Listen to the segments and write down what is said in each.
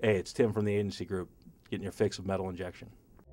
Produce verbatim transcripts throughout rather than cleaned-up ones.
Hey, it's Tim from the agency group, getting your fix of metal injection.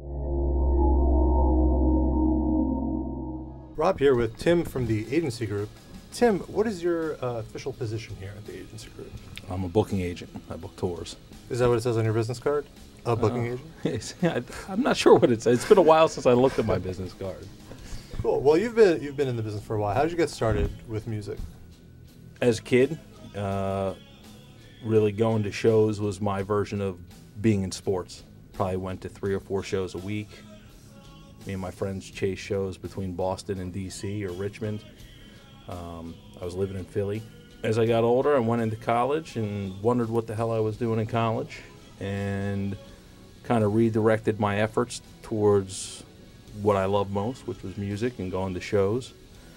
Rob here with Tim from the agency group. Tim, what is your uh, official position here at the agency group? I'm a booking agent. I book tours. Is that what it says on your business card? A booking Uh, agent? I, I'm not sure what it says. It's been a while since I looked at my business card. Cool. Well, you've been you've been in the business for a while. How did you get started with music? As a kid, uh, really going to shows was my version of being in sports. Probably went to three or four shows a week. Me and my friends chased shows between Boston and D C or Richmond. Um, I was living in Philly. As I got older, I went into college and wondered what the hell I was doing in college, and kind of redirected my efforts towards what I love most, which was music and going to shows.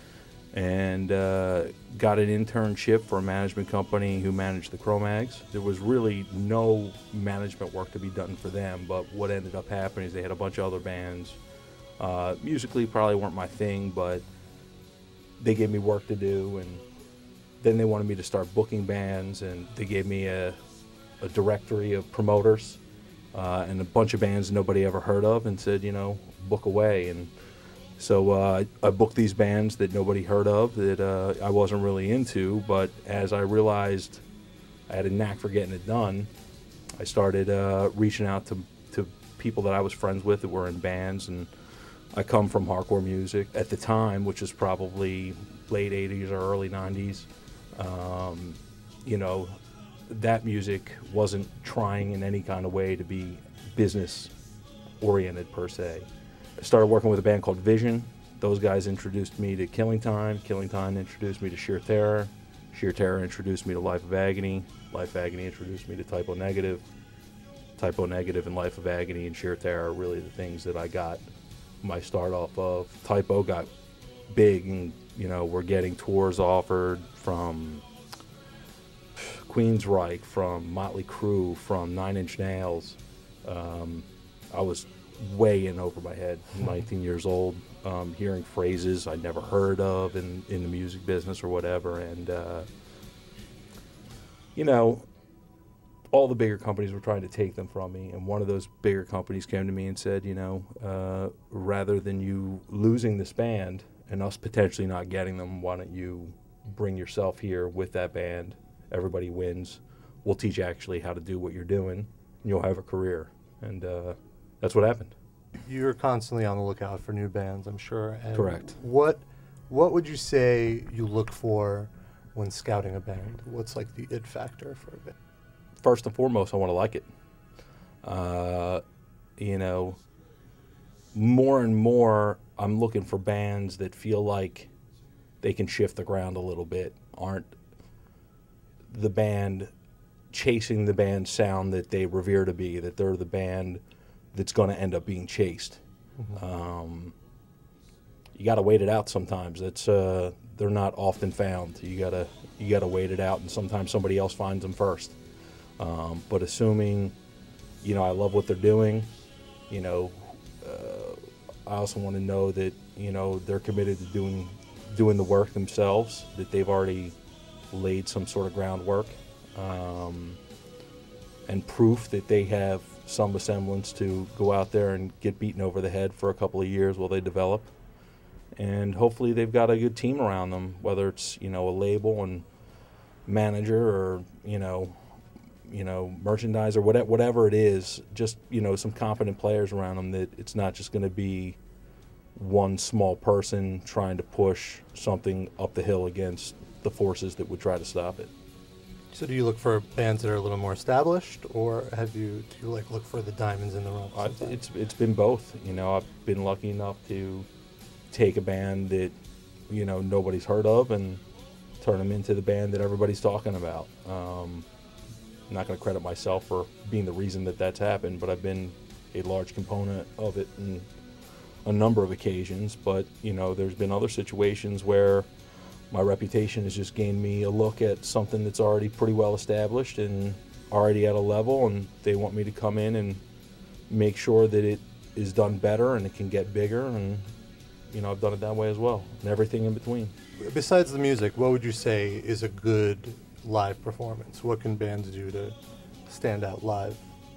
And uh, got an internship for a management company who managed the Cro-Mags. There was really no management work to be done for them, but what ended up happening is they had a bunch of other bands. Uh, musically probably weren't my thing, but they gave me work to do, and then they wanted me to start booking bands, and they gave me a, a directory of promoters uh, and a bunch of bands nobody ever heard of, and said, you know, book away. And so uh, I booked these bands that nobody heard of, that uh, I wasn't really into, but as I realized I had a knack for getting it done, I started uh, reaching out to, to people that I was friends with that were in bands. And I come from hardcore music at the time, which is probably late eighties or early nineties. Um, you know, that music wasn't trying in any kind of way to be business-oriented per se. I started working with a band called Vision. Those guys introduced me to Killing Time. Killing Time introduced me to Sheer Terror. Sheer Terror introduced me to Life of Agony. Life of Agony introduced me to Typo Negative. Typo Negative and Life of Agony and Sheer Terror are really the things that I got my start off of. Typo got big, and you know, we're getting tours offered from Queensryche, from Motley Crue, from Nine Inch Nails. Um, I was way in over my head, nineteen years old, um, hearing phrases I'd never heard of in, in the music business or whatever. And, uh, you know, all the bigger companies were trying to take them from me, and one of those bigger companies came to me and said, you know, uh, rather than you losing this band and us potentially not getting them, why don't you bring yourself here with that band? Everybody wins. We'll teach you actually how to do what you're doing, and you'll have a career. And uh, that's what happened. You're constantly on the lookout for new bands, I'm sure. And Correct. What What would you say you look for when scouting a band? What's like the it factor for a band? First and foremost, I want to like it. Uh, you know, more and more, I'm looking for bands that feel like they can shift the ground a little bit, aren't the band chasing the band sound that they revere to be, that they're the band that's going to end up being chased. Mm-hmm. Um, you got to wait it out sometimes. It's uh, they're not often found. You gotta you gotta wait it out, and sometimes somebody else finds them first. Um, but assuming, you know, I love what they're doing, you know, uh, I also want to know that, you know, they're committed to doing doing the work themselves, that they've already laid some sort of groundwork, um, and proof that they have some semblance to go out there and get beaten over the head for a couple of years while they develop. And hopefully they've got a good team around them, whether it's, you know, a label and manager or, you know, you know, merchandise or whatever, whatever it is, just, you know, some competent players around them, that it's not just going to be one small person trying to push something up the hill against the forces that would try to stop it. So do you look for bands that are a little more established, or have you, do you like look for the diamonds in the rough? I, it's it's been both. You know, I've been lucky enough to take a band that, you know, nobody's heard of and turn them into the band that everybody's talking about. Um, I'm not going to credit myself for being the reason that that's happened, but I've been a large component of it in a number of occasions. But, you know, there's been other situations where my reputation has just gained me a look at something that's already pretty well established and already at a level, and they want me to come in and make sure that it is done better and it can get bigger, and, you know, I've done it that way as well, and everything in between. Besides the music, what would you say is a good live performance? What can bands do to stand out live?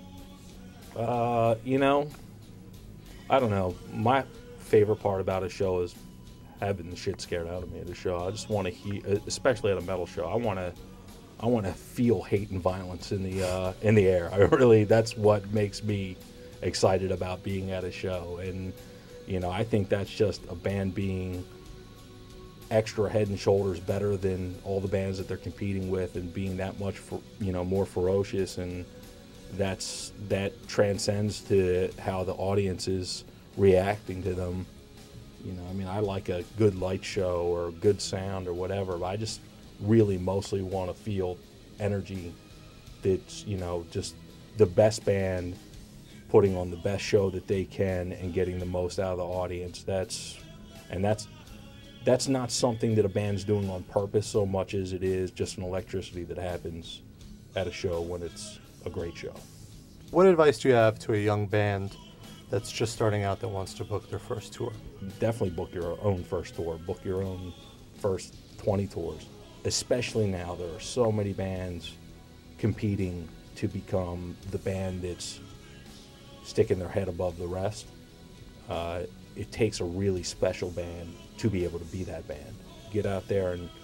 Uh, you know, I don't know. My favorite part about a show is having the shit scared out of me at a show. I just want to hear, especially at a metal show. I want to, I want to feel hate and violence in the uh, in the air. I really, that's what makes me excited about being at a show. And you know, I think that's just a band being extra head and shoulders better than all the bands that they're competing with, and being that much, for, you know, more ferocious, and that's that transcends to how the audience is reacting to them. You know, I mean, I like a good light show or good sound or whatever, but I just really mostly want to feel energy that's, you know, just the best band putting on the best show that they can and getting the most out of the audience. That's, and that's, that's not something that a band's doing on purpose so much as it is just an electricity that happens at a show when it's a great show. What advice do you have to a young band that's just starting out that wants to book their first tour? Definitely book your own first tour. Book your own first twenty tours. Especially now, there are so many bands competing to become the band that's sticking their head above the rest. Uh, it takes a really special band to be able to be that band. Get out there and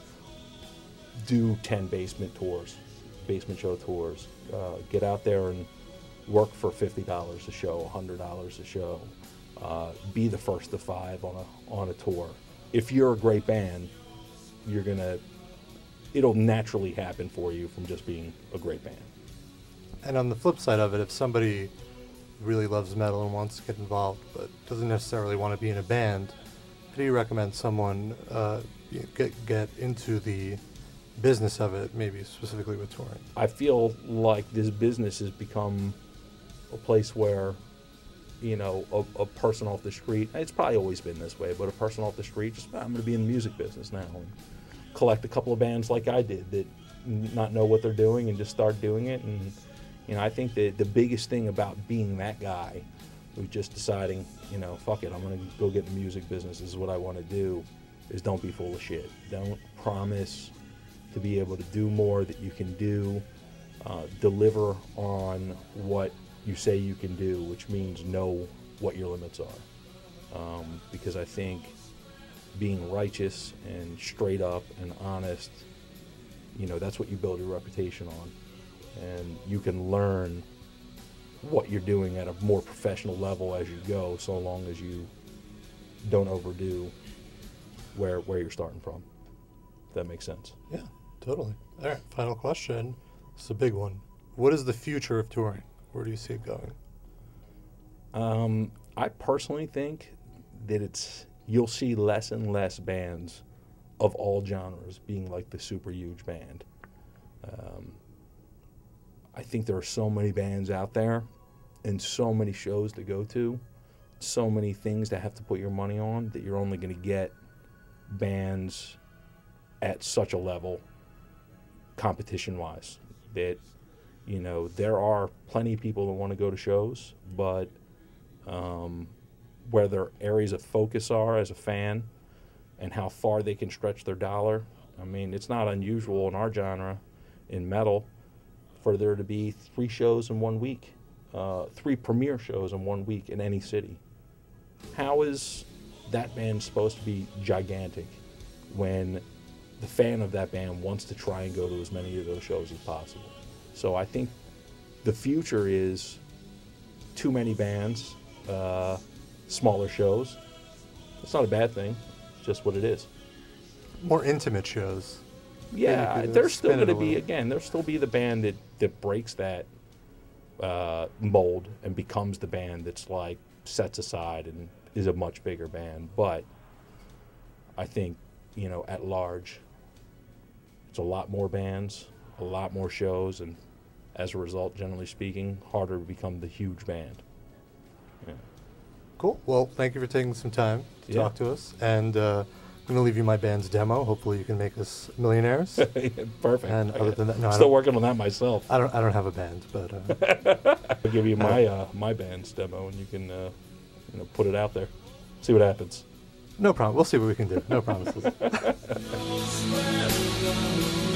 do ten basement tours, basement show tours. Uh, get out there and work for fifty dollars a show, one hundred dollars a show. Uh, be the first of five on a on a tour. If you're a great band, you're gonna, it'll naturally happen for you from just being a great band. And on the flip side of it, if somebody really loves metal and wants to get involved but doesn't necessarily want to be in a band, how do you recommend someone uh, get, get into the business of it, maybe specifically with touring? I feel like this business has become a place where, you know, a, a person off the street, it's probably always been this way, but a person off the street, just, I'm going to be in the music business now and collect a couple of bands like I did that not know what they're doing and just start doing it. And, you know, I think that the biggest thing about being that guy who's just deciding, you know, fuck it, I'm going to go get in the music business, this is what I want to do, is don't be full of shit. Don't promise to be able to do more that you can do. Uh, deliver on what you say you can do, which means know what your limits are. Um, because I think being righteous and straight up and honest, you know, that's what you build your reputation on. And you can learn what you're doing at a more professional level as you go, so long as you don't overdo where where you're starting from. If that makes sense. Yeah, totally. All right, final question. It's a big one. What is the future of touring? Where do you see it going? Um, I personally think that it's, you'll see less and less bands of all genres being like the super huge band. Um, I think there are so many bands out there and so many shows to go to, so many things to have to put your money on, that you're only going to get bands at such a level competition-wise. That, you know, there are plenty of people that want to go to shows, but um, where their areas of focus are as a fan and how far they can stretch their dollar. I mean, it's not unusual in our genre, in metal, for there to be three shows in one week, uh, three premiere shows in one week in any city. How is that band supposed to be gigantic when the fan of that band wants to try and go to as many of those shows as possible? So I think the future is too many bands, uh, smaller shows. It's not a bad thing. It's just what it is. More intimate shows. Yeah, there's still going to be, again, there'll still be the band that, that breaks that uh, mold and becomes the band that's like sets aside and is a much bigger band. But I think, you know, at large, it's a lot more bands, a lot more shows, and as a result, generally speaking, harder to become the huge band. Yeah. Cool. Well, thank you for taking some time to Yeah. talk to us. And uh, I'm going to leave you my band's demo. Hopefully you can make us millionaires. Perfect. And other than that, no, I'm I still don't, working on that myself. I don't, I don't have a band, but uh, I'll give you my uh, my band's demo, and you can uh, you know, put it out there. See what happens. no problem. We'll see what we can do. No promises.